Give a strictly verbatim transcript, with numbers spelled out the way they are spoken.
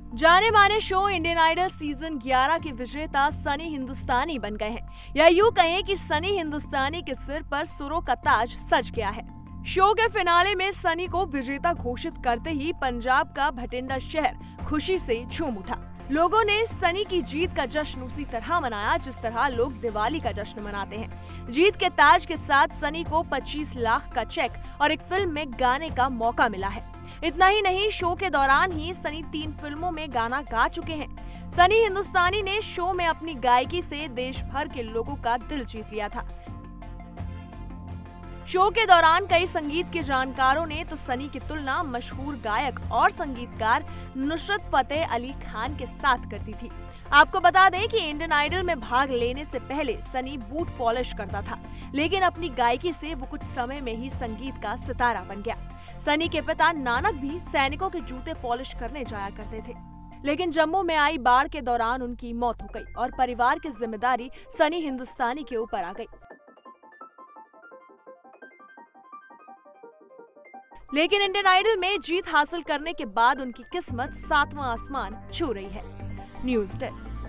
जाने माने show Indian idol season ग्यारह के विजेता सनी हिंदुस्तानी बन गए हैं, या यूं कहें कि सनी हिंदुस्तानी के सिर पर सुरों का ताज सज गया है। शो के फिनाले में सनी को विजेता घोषित करते ही पंजाब का भटिंडा शहर खुशी से झूम उठा। लोगों ने सनी की जीत का जश्न उसी तरह मनाया जिस तरह लोग दिवाली का जश्न मनाते हैं। जीत के ताज के साथ सनी को पच्चीस लाख का चेक और एक फिल्म में गाने का मौका मिला है। इतना ही नहीं, शो के दौरान ही सनी तीन फिल्मों में गाना गा चुके हैं। सनी हिंदुस्तानी ने शो में अपनी गायकी से देश भर के लोगों का दिल जीत लिया था। शो के दौरान कई संगीत के जानकारों ने तो सनी की तुलना मशहूर गायक और संगीतकार नुसरत फतेह अली खान के साथ कर दी थी। आपको बता दें कि इंडियन आइडल में भाग लेने से पहले सनी बूट पॉलिश करता था, लेकिन अपनी गायकी से वो कुछ समय में ही संगीत का सितारा बन गया। सनी के पिता नानक भी सैनिकों के जूते पॉलिश करने जाया करते थे, लेकिन जम्मू में आई बाढ़ के दौरान उनकी मौत हो गई और परिवार की जिम्मेदारी सनी हिंदुस्तानी के ऊपर आ गई। लेकिन इंडियन आइडल में जीत हासिल करने के बाद उनकी किस्मत सातवां आसमान छू रही है। News desk.